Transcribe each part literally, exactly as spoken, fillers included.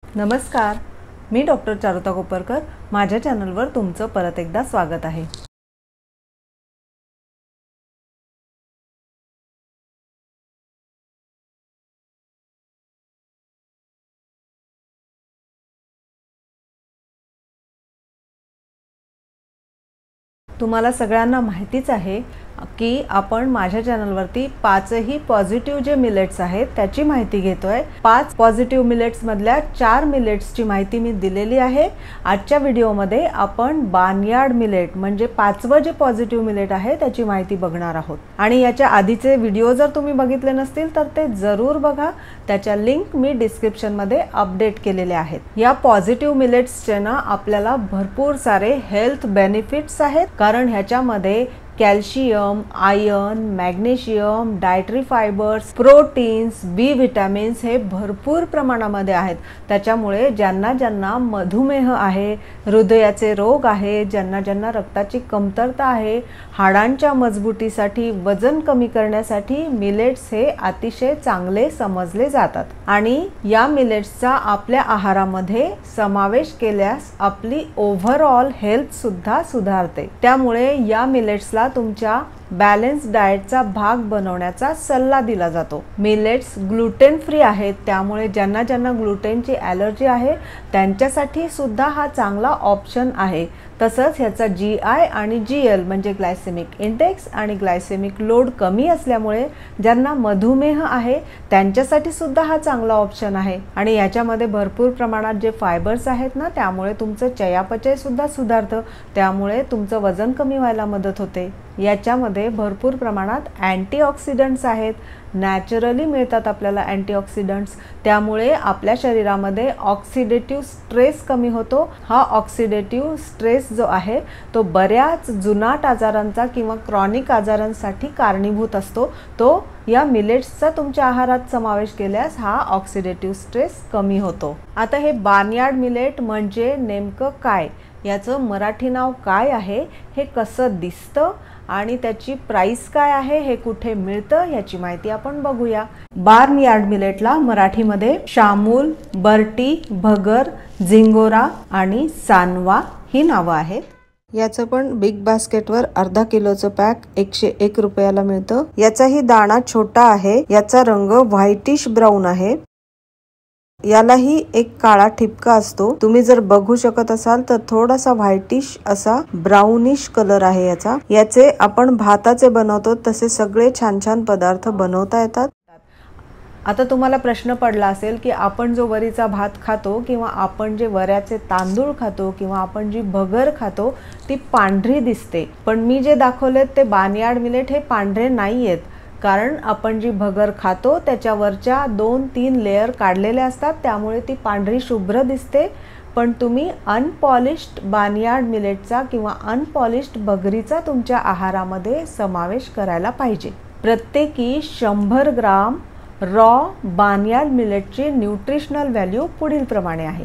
नमस्कार, मी डॉक्टर चारुता कोपरकर. माझ्या चॅनलवर तुमचं परत एकदा स्वागत आहे. तुम्हाला सगळ्यांना माहितीच आहे की आपण माझ्या चॅनलवरती पाचही पॉझिटिव्ह जे मिलेट्स आहेत त्याची माहिती घेतोय. पाच पॉझिटिव्ह मिलेट्स मधल्या चार मिलेट्सची माहिती मी दिलेली आहे. आजच्या व्हिडिओमध्ये आपण बार्नयार्ड मिलेट म्हणजे पाचवं जे पॉझिटिव्ह मिलेट आहे त्याची माहिती बघणार आहोत. आणि याच्या आधीचे व्हिडिओ जर तुम्ही बघितले नसतील तर ते जरूर बघा. त्याच्या लिंक मी डिस्क्रिप्शन मध्ये अपडेट केलेले आहेत. या पॉझिटिव्ह मिलेट्सचे ना आपल्याला भरपूर सारे हेल्थ बेनिफिट्स आहेत, कारण ह्याच्यामध्ये calcium, iron, magnesium, dietary fibres, proteins, B vitamins हे भरपूर प्रमाणामध्ये आहेत. त्याच्यामुळे ज्यांना ज्यांना मधुमेह आहे, हृदयाचे रोग आहे, ज्यांना ज्यांना रक्ताची कमतरता आहे, हाडांच्या मजबूतीसाठी, वजन कमी करण्यासाठी मिलेट्स हे अतिशय चांगले समजले जातात. आणि या मिलेट्सचा आपल्या आहारामध्ये समावेश केल्यास आपली ओव्हरऑल हेल्थ सुद्धा सुधारते. त्यामुळे या मिलेट्सला तुमच्या बॅलन्स डाएटचा भाग बनवण्याचा सल्ला दिला जातो. मिलेट्स ग्लुटेन फ्री आहेत, त्यामुळे ज्यांना ज्यांना ग्लुटेनची ॲलर्जी आहे त्यांच्यासाठी सुद्धा हा चांगला ऑप्शन आहे. तसंच ह्याचा जी आय आणि जी एल म्हणजे ग्लायसेमिक इंडेक्स आणि ग्लायसेमिक लोड कमी असल्यामुळे ज्यांना मधुमेह आहे त्यांच्यासाठी सुद्धा हा चांगला ऑप्शन आहे. आणि याच्यामध्ये भरपूर प्रमाणात जे फायबर्स आहेत ना, त्यामुळे तुमचं चयापचय सुद्धा सुधारतं, त्यामुळे तुमचं वजन कमी व्हायला मदत होते. याच्यामध्ये भरपूर प्रमाणात अँटीऑक्सिडंट्स आहेत, नॅचरली मिळतात आपल्याला अँटीऑक्सिडंट्स. त्यामुळे आपल्या शरीरामध्ये ऑक्सिडेटिव्ह स्ट्रेस कमी होतो. हा ऑक्सिडेटिव्ह स्ट्रेस जो आहे तो बऱ्याच जुनाट आजारांचा किंवा क्रॉनिक आजारांसाठी कारणीभूत असतो. तो या मिलेट्सचा तुमच्या आहारात समावेश केल्यास हा ऑक्सिडेटिव्ह स्ट्रेस कमी होतो. आता हे बार्नयार्ड मिलेट म्हणजे नेमकं काय, याचं मराठी नाव काय आहे, हे कसं दिसतं आणि त्याची प्राइस काय आहे, हे कुठे मिळतं, याची माहिती आपण बघूया. बार्नयार्ड मिलेटला मराठीमध्ये शामूल, बर्टी, भगर, झिंगोरा आणि सानवा ही नावं आहेत. याचं पण बिग बास्केटवर अर्धा किलोचं पॅक एकशे एक रुपयाला मिळतं. याचाही दाणा छोटा आहे. याचा रंग व्हाईटिश ब्राऊन आहे. यालाही एक काळा ठिपका असतो. तुम्ही जर बघू शकत असाल तर थोडासा व्हाईटिश असा ब्राउनिश कलर आहे याचा. याचे आपण भाताचे बनवतो तसे सगळे छान छान पदार्थ बनवता येतात. आता तुम्हाला प्रश्न पडला असेल की आपण जो वरीचा भात खातो किंवा आपण जे वऱ्याचे तांदूळ खातो किंवा आपण जी भगर खातो ती पांढरी दिसते, पण मी जे दाखवले ते बार्नयार्ड मिलेट हे पांढरे नाही आहेत. कारण आपण जी भगर खातो त्याच्यावरच्या दोन तीन लेयर काढलेले असतात, त्यामुळे ती पांढरी शुभ्र दिसते. पण तुम्ही अनपॉलिश्ड बार्नयार्ड मिलेटचा किंवा अनपॉलिश्ड भगरीचा तुमच्या आहारामध्ये समावेश करायला पाहिजे. प्रत्येकी शंभर ग्राम रॉ बार्नयार्ड मिलेटची न्यूट्रिशनल व्हॅल्यू पुढील प्रमाणे आहे.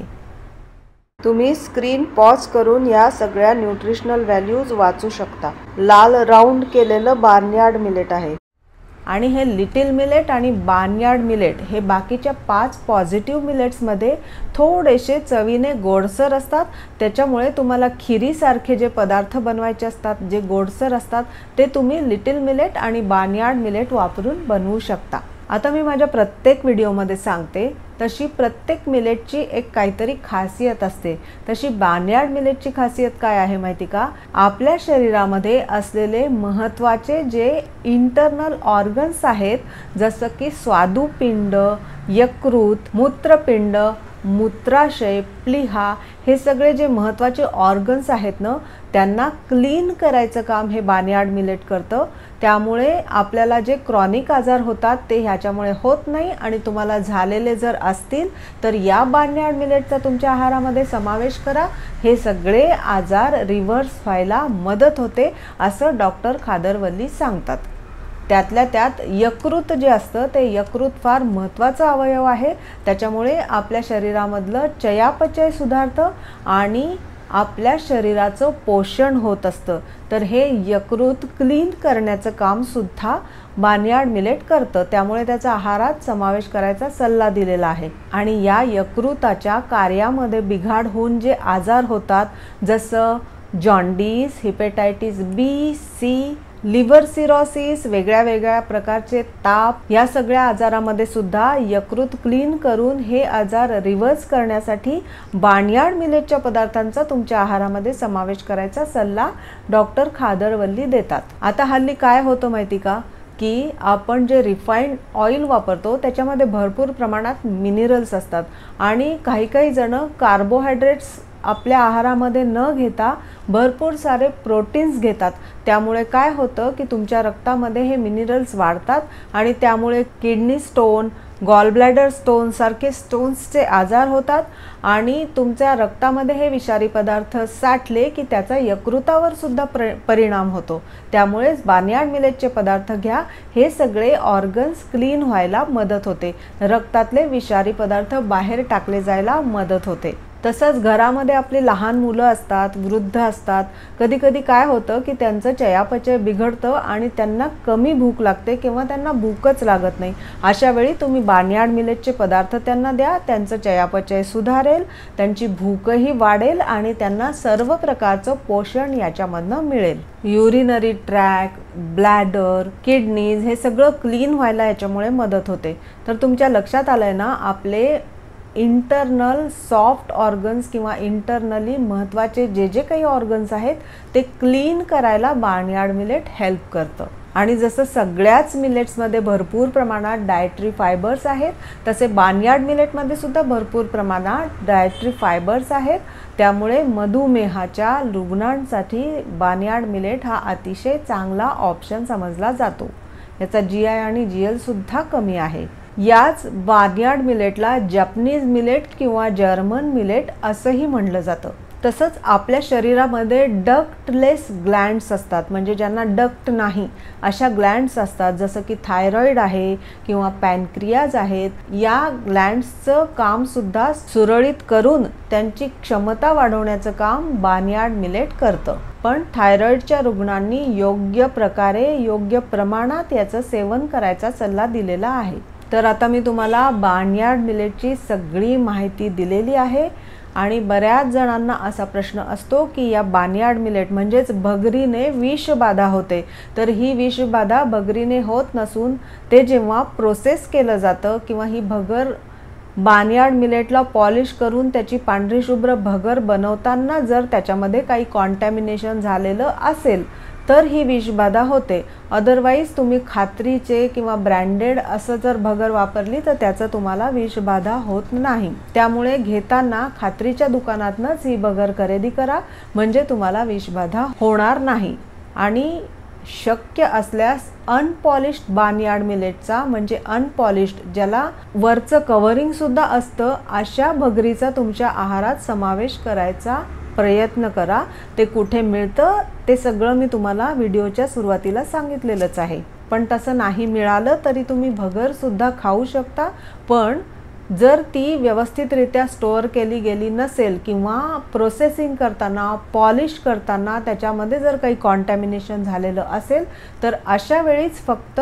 तुम्ही स्क्रीन पॉज करून या सगळ्या न्यूट्रिशनल व्हॅल्यूज वाचू शकता. लाल राऊंड केलेलं बार्नयार्ड मिलेट आहे. आणि हे लिटिल मिलेट आणि बार्नयार्ड मिलेट हे बाकीच्या पाच पॉझिटिव्ह मिलेट्समध्ये थोडेसे चवीने गोडसर असतात. त्याच्यामुळे तुम्हाला खिरीसारखे जे पदार्थ बनवायचे असतात, जे गोडसर असतात, ते तुम्ही लिटिल मिलेट आणि बार्नयार्ड मिलेट वापरून बनवू शकता. आता मी माझ्या प्रत्येक व्हिडिओमध्ये सांगते तशी प्रत्येक मिलेटची एक काहीतरी खासियत असते. तशी बार्नयार्ड मिलेटची खासियत काय आहे माहिती का? आपल्या शरीरामध्ये असलेले महत्त्वाचे जे इंटरनल ऑर्गन्स आहेत, जसं की स्वादुपिंड, यकृत, मूत्रपिंड, मूत्राशय, प्लीहा, हे सगळे जे महत्त्वाचे ऑर्गन्स आहेत ना, त्यांना क्लीन करायचं काम हे बार्नयार्ड मिलेट करतं. त्यामुळे आपल्याला जे क्रॉनिक आजार होतात ते ह्याच्यामुळे होत नाही. आणि तुम्हाला झालेले जर असतील तर या बार्नयार्ड मिलेटचा तुमच्या आहारामध्ये समावेश करा. हे सगळे आजार रिव्हर्स व्हायला मदत होते असं डॉक्टर खादरवल्ली सांगतात. त्यातल्या त्यात यकृत जे असतं ते यकृत फार महत्त्वाचा अवयव आहे. त्याच्यामुळे आपल्या शरीरामधलं चयापचय सुधारतं आणि आपल्या शरीराचं पोषण होत असतं। तर हे यकृत क्लीन करण्याचं काम सुद्धा बार्नयार्ड मिलेट करतं, त्यामुळे त्याचा आहारात समावेश करायचा सल्ला दिलेला आहे। आणि या यकृताच्या कार्यामध्ये बिघाड होऊन जे आजार होतात, जसं jaundice, hepatitis B, C, liver cirrhosis, वेगळ्या वेगळ्या प्रकारचे ताप, या सगळ्या आजारामध्ये सुद्धा यकृत क्लीन करून हे आजार रिव्हर्स करण्यासाठी बार्नयार्ड मिलेटच्या पदार्थांचा तुमच्या आहारामध्ये समावेश करायचा सल्ला डॉक्टर खादरवल्ली देतात। आता हल्ली काय होतं माहिती का, की आपण जे रिफाइंड ऑइल वापरतो त्याच्यामध्ये भरपूर प्रमाणात मिनरल्स असतात आणि काही काही जण कार्बोहायड्रेट्स आपल्या आहारामध्ये न घेता भरपूर सारे प्रोटीन्स घेतात। त्यामुळे काय होतं की तुमच्या रक्तामध्ये हे मिनरल्स वाढतात आणि त्यामुळे kidney stone, gall bladder stone सारखे स्टोन्सचे आजार होतात आणि तुमच्या रक्तामध्ये हे विषारी पदार्थ साठले की त्याचा यकृतावर सुद्धा परिणाम होतो। त्यामुळेच बार्नयार्ड मिलेटचे पदार्थ घ्या, हे सगळे ऑर्गन्स क्लीन व्हायला मदत होते, रक्तातले विषारी पदार्थ बाहेर टाकले जायला मदत होते। तसंच घरामध्ये आपली लहान मुलं असतात, वृद्ध असतात, कधी कधी काय होतं की त्यांचं चयापचय बिघडतं आणि त्यांना कमी भूक लागते किंवा त्यांना भूकच लागत नाही। अशा वेळी तुम्ही बार्नयार्ड मिलेटचे पदार्थ त्यांना द्या, त्यांचं चयापचय सुधारेल, त्यांची भूकही वाढेल आणि त्यांना सर्व प्रकारचं पोषण याच्यामधनं मिळेल। युरिनरी ट्रॅक, ब्लॅडर, किडनीज हे सगळं क्लीन व्हायला याच्यामुळे मदत होते। तर तुमच्या लक्षात आलंय ना, आपले इंटरनल सॉफ्ट ऑर्गन्स किंवा इंटरनली महत्त्वाचे जे जे काही ऑर्गन्स आहेत ते क्लीन करायला बार्नयार्ड मिलेट हेल्प करतं। आणि जसं सगळ्याच मिलेट्समध्ये भरपूर प्रमाणात डायटरी फायबर्स आहेत, तसे बार्नयार्ड मिलेटमध्ये सुद्धा भरपूर प्रमाणात डायटरी फायबर्स आहेत। त्यामुळे मधुमेहाच्या रुग्णांसाठी बार्नयार्ड मिलेट हा अतिशय चांगला ऑप्शन समजला जातो। याचा जी आय आणि जी एल सुद्धा कमी आहे। याच बार्नयार्ड मिलेटला जपनीज मिलेट किंवा जर्मन मिलेट असंही म्हणलं जातं। तसंच आपल्या शरीरामध्ये डक्टलेस ग्लँड्स असतात, म्हणजे ज्यांना डक्ट नाही अशा ग्लँड्स असतात, जसं की थायरॉइड आहे किंवा पॅनक्रियाज आहेत। या ग्लँड्सचं काम सुद्धा सुरळीत करून त्यांची क्षमता वाढवण्याचं काम बार्नयार्ड मिलेट करतं। पण थायरॉइडच्या रुग्णांनी योग्य प्रकारे योग्य प्रमाणात याचं सेवन करायचा सल्ला दिलेला आहे। तर आता मी तुम्हाला बार्नयार्ड मिलेटची सगळी माहिती दिलेली आहे आणि बऱ्याच जणांना असा प्रश्न असतो की या बार्नयार्ड मिलेट म्हणजेच भगरीने विषबाधा होते। तर ही विषबाधा भगरीने होत नसून ते जेव्हा प्रोसेस केलं जातं किंवा ही भगर बार्नयार्ड मिलेटला पॉलिश करून त्याची पांढरी शुभ्र भगर बनवताना जर त्याच्यामध्ये काही कॉन्टॅमिनेशन झालेलं असेल तर ही विषबाधा होते। अदरवाईज तुम्ही खात्रीचे किंवा ब्रँडेड असं जर भगर वापरली तर त्याचं तुम्हाला विषबाधा होत नाही। त्यामुळे घेताना खात्रीच्या दुकानातनंच ही भगर खरेदी करा, म्हणजे तुम्हाला विषबाधा होणार नाही। आणि शक्य असल्यास अनपॉलिश्ड बार्नयार्ड मिलेटचा, म्हणजे अनपॉलिश्ड ज्याला वरचं कव्हरिंग सुद्धा असतं, अशा भगरीचा तुमच्या आहारात समावेश करायचा प्रयत्न करा। ते कुठे मिळतं ते सगळं मी तुम्हाला व्हिडिओच्या सुरुवातीला सांगितलेलंच आहे। पण तसं नाही मिळालं तरी तुम्ही भगर सुद्धा खाऊ शकता, पण जर ती व्यवस्थितरित्या स्टोअर केली गेली नसेल किंवा प्रोसेसिंग करताना, पॉलिश करताना त्याच्यामध्ये जर काही कॉन्टॅमिनेशन झालेलं असेल तर अशा वेळीच फक्त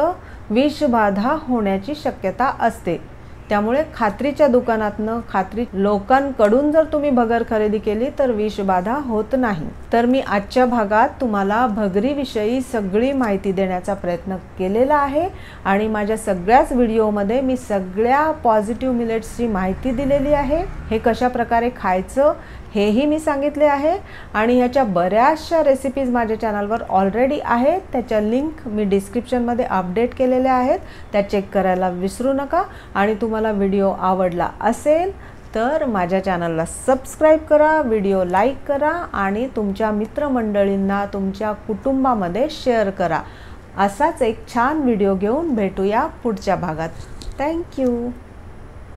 विषबाधा होण्याची शक्यता असते। त्यामुळे खात्रीच्या दुकानातनं, खात्री लोकांकडून जर तुम्ही भगर खरेदी केली तर विषबाधा होत नाही। तर मी आजच्या भागात तुम्हाला भगरीविषयी सगळी माहिती देण्याचा प्रयत्न केलेला आहे आणि माझ्या सगळ्याच व्हिडिओमध्ये मी सगळ्या पॉझिटिव्ह मिलेट्सची माहिती दिलेली आहे। हे कशा प्रकारे खायचं हेही मी सांगितले आहे आणि ह्याच्या बऱ्याचशा रेसिपीज माझ्या चॅनलवर ऑलरेडी आहेत, त्याच्या लिंक मी डिस्क्रिप्शनमध्ये अपडेट केलेल्या आहेत, त्या चेक करायला विसरू नका। आणि तुम्हाला व्हिडिओ आवडला असेल तर माझ्या चॅनलला सबस्क्राईब करा, व्हिडिओ लाईक करा आणि तुमच्या मित्रमंडळींना, तुमच्या कुटुंबामध्ये शेअर करा। असाच एक छान व्हिडिओ घेऊन भेटूया पुढच्या भागात। थँक्यू।